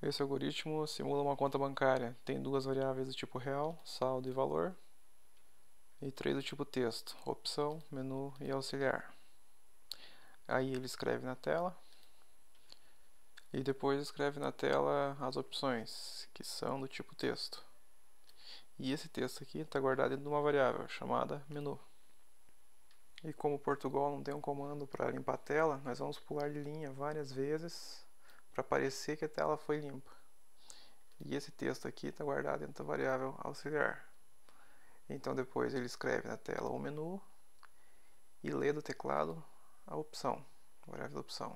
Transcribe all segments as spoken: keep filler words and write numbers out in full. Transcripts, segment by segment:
Esse algoritmo simula uma conta bancária. Tem duas variáveis do tipo real, saldo e valor, e três do tipo texto, opção, menu e auxiliar. Aí ele escreve na tela, e depois escreve na tela as opções, que são do tipo texto. E esse texto aqui está guardado dentro de uma variável chamada menu. E como o Portugal não tem um comando para limpar a tela, nós vamos pular de linha várias vezes para parecer que a tela foi limpa. E esse texto aqui está guardado dentro da variável auxiliar. Então depois ele escreve na tela o menu e lê do teclado a opção, a variável da opção.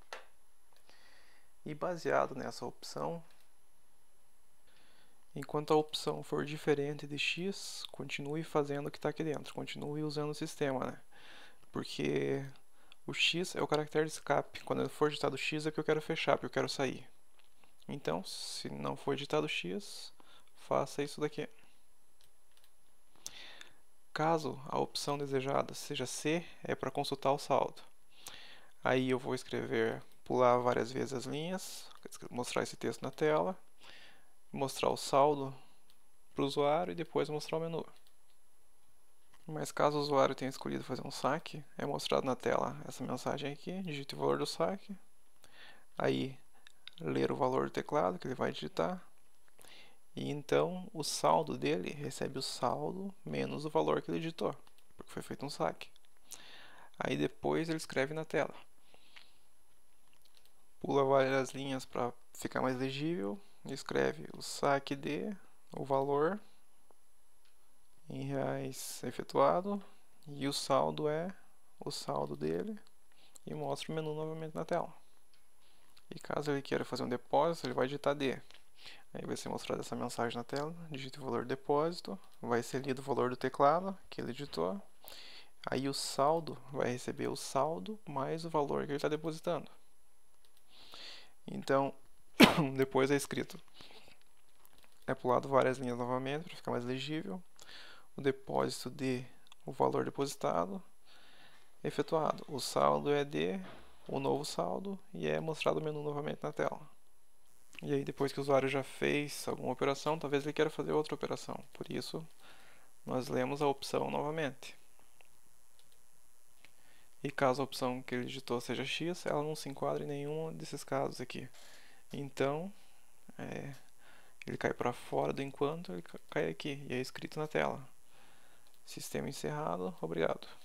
E baseado nessa opção, enquanto a opção for diferente de x, continue fazendo o que está aqui dentro, continue usando o sistema, né? Porque o x é o caractere de escape. Quando for digitado x é que eu quero fechar, porque eu quero sair. Então, se não for digitado x, faça isso daqui. Caso a opção desejada seja C, é para consultar o saldo. Aí eu vou escrever, pular várias vezes as linhas, mostrar esse texto na tela, mostrar o saldo para o usuário e depois mostrar o menu. Mas caso o usuário tenha escolhido fazer um saque, é mostrado na tela essa mensagem aqui, digite o valor do saque, aí ler o valor do teclado que ele vai digitar, e então o saldo dele recebe o saldo menos o valor que ele digitou, porque foi feito um saque. Aí depois ele escreve na tela. Pula várias linhas para ficar mais legível, e escreve o saque de, o valor em reais efetuado, e o saldo é o saldo dele, e mostra o menu novamente na tela. E caso ele queira fazer um depósito, ele vai digitar D. Aí vai ser mostrada essa mensagem na tela, digita o valor do depósito, vai ser lido o valor do teclado que ele digitou, aí o saldo vai receber o saldo mais o valor que ele está depositando. Então, depois é escrito, é pulado várias linhas novamente para ficar mais legível, o depósito de o valor depositado, efetuado, o saldo é de o novo saldo e é mostrado o menu novamente na tela. E aí depois que o usuário já fez alguma operação, talvez ele queira fazer outra operação, por isso nós lemos a opção novamente. E caso a opção que ele digitou seja x, ela não se enquadra em nenhum desses casos aqui. Então, é, ele cai para fora do enquanto, ele cai aqui, e é escrito na tela. Sistema encerrado, obrigado.